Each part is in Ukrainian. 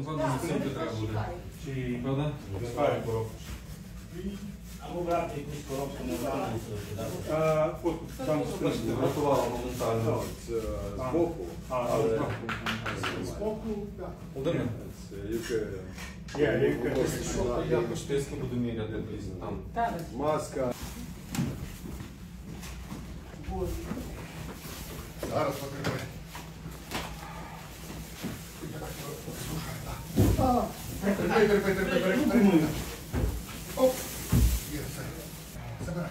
напевно, сімки треба буде. Правда? Або брати якусь коробку на вранці. От там Врятувала моментально. збоку. Збоку, так. Володимир, я по штиски буду міряти там. Маска. Зараз покажи. Терпи. Оп! Є, все. Забирай.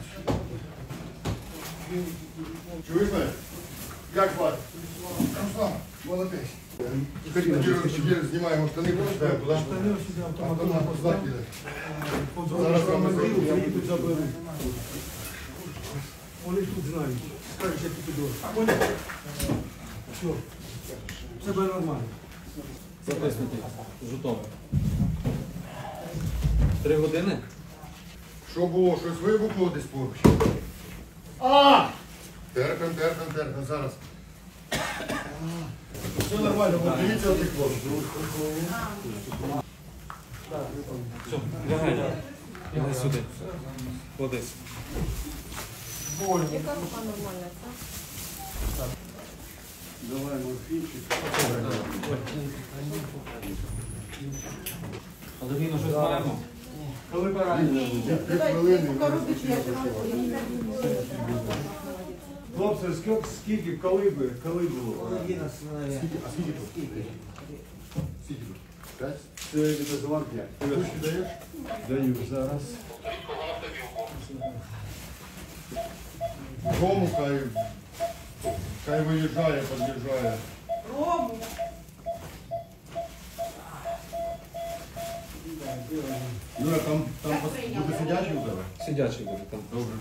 Чуєш мене? Як звати? Руслан, молодець. Тепер знімаємо штани, почитаємо туди. Автомат туди піде. Зараз вам заберуть. Вони тут знають. Скажуть, як ти підеш. Все. Все буде нормально. Затиснути. Жутом. 3 години? Що було? Щось вибухнуло десь поруч? Терпим, зараз. Все нормально, дивіться отих хлопців. Все, лягай. Лягай сюди. Кладись. Яка рука нормальна, так? Давай морфінчик. Але він уже знаємо. Коли поранення? Хлопці, скільки, коли було? А скільки тут? Скільки тут? 5? Це відозвав 5. Ти ручки даєш? Даю зараз. Рому хай виїжджає, під'їжджає. Рому. Ну, а там буде сидячий у тебе? Сидячий буде там. Добре.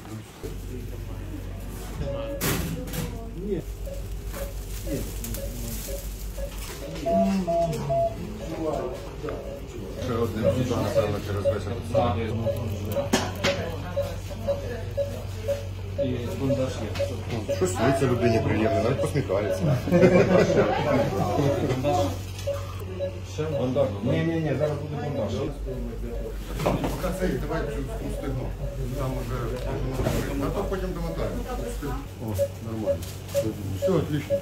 Ще одним дідом, напевно, через весь Так. І бандаж є. Щось сниться людині приємно, навіть посміхається. Бандаж. Ще бандаж. Ні, зараз буде бандаж. Поки цей, давай встигну. Там уже, а то потім домотаємо. О, нормально. Все, отлично.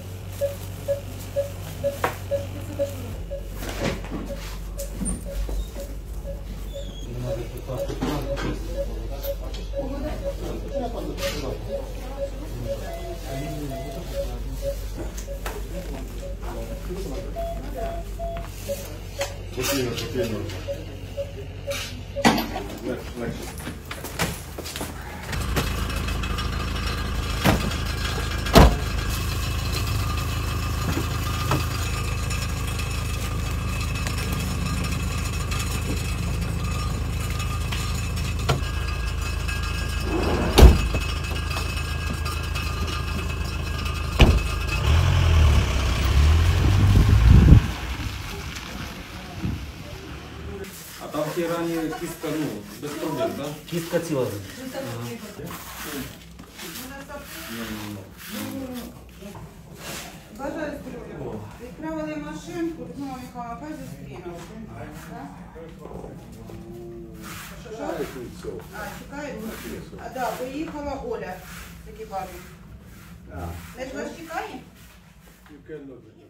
Спокійно. Легше. Там в тій рані кістка, без проблем, так? Кістка ціла. Бажаю здоров'я. Відправили машинку, Людмила Михайловна, хай зустрінемо. Чекають? Так, поїхала Оля з екіпажем. Не ж вас чекає?